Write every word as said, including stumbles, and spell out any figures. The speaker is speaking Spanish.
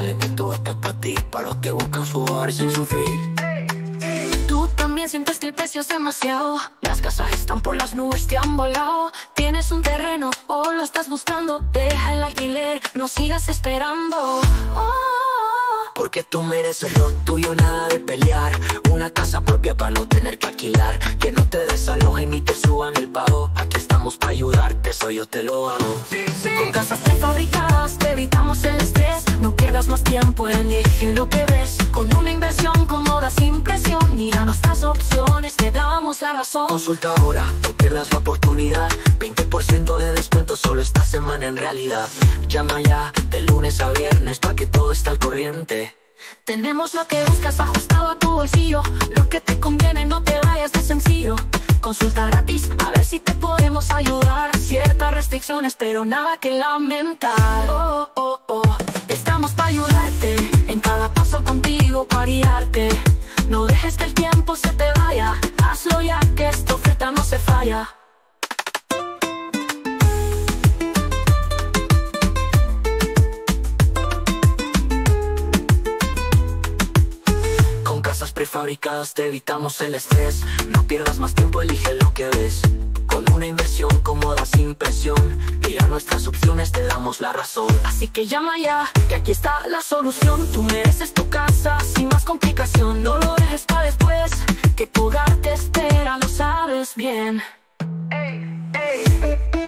Elemento está para ti, para los que buscan su hogar sin sufrir. Tú también sientes que el precio es demasiado. Las casas están por las nubes, te han volado. Tienes un terreno o lo estás buscando. Deja el alquiler, no sigas esperando. Oh. Porque tú mereces lo tuyo, nada de pelear. Una casa propia para no tener que alquilar. Que no te desalojen ni te suban el pago. Aquí estamos para ayudarte, eso yo te lo hago. Sí, sí. Con casas prefabricadas te evitamos el estrés. No pierdas más tiempo en elegir lo que ves. Con una inversión cómoda sin presión. Mira nuestras opciones, te damos la razón. Consulta ahora, no pierdas la oportunidad. Veinte por ciento de descuento solo esta semana en realidad. Llama ya, de lunes a viernes, pa' que todo esté al corriente. Tenemos lo que buscas ajustado a tu bolsillo. Lo que te conviene, no te vayas de sencillo. Consulta gratis, a ver si te podemos ayudar. Ciertas restricciones, pero nada que lamentar. Oh, oh, oh, estamos para ayudarte. En cada paso contigo para guiarte. No dejes que el tiempo se te vaya. Hazlo ya que esta oferta no se falla. Prefabricadas te evitamos el estrés. No pierdas más tiempo, elige lo que ves. Con una inversión cómoda sin presión. Mira nuestras opciones, te damos la razón. Así que llama ya, que aquí está la solución. Tú mereces tu casa sin más complicación. No lo dejes para después, que tu hogar te espera, lo sabes bien. Ey, ey.